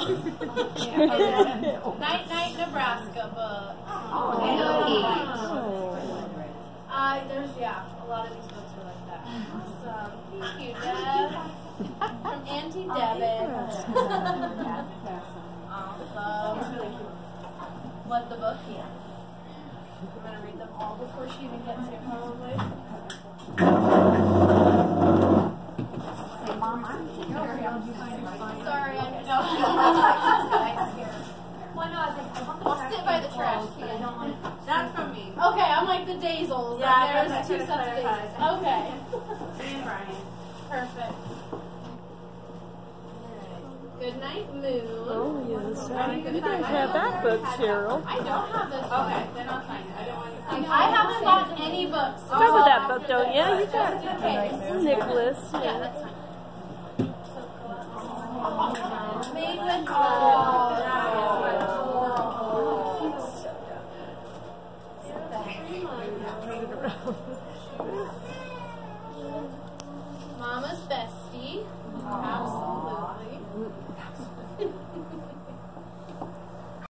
Night Night, Nebraska book. There's a lot of these books are like that. Awesome. Thank you, Deb. From Auntie Devin. Awesome. What the book? Yeah. I'm gonna read them all before she even gets here, probably. Sorry, I'm no. Well, no, I was like, I'll sit by the trash can. That's from me. Okay, I'm like the Dazels. Yeah, there's two sets of Dazels. Okay. Me and Brian. Perfect. Good night, Moon. Oh, yes. You guys have that book, Cheryl. I don't have this one. Okay, then I'll sign it. I don't want to. I haven't bought any books. You have that book, don't you? You got Nicholas. Yeah, that's fine. Made with love. Mama's bestie.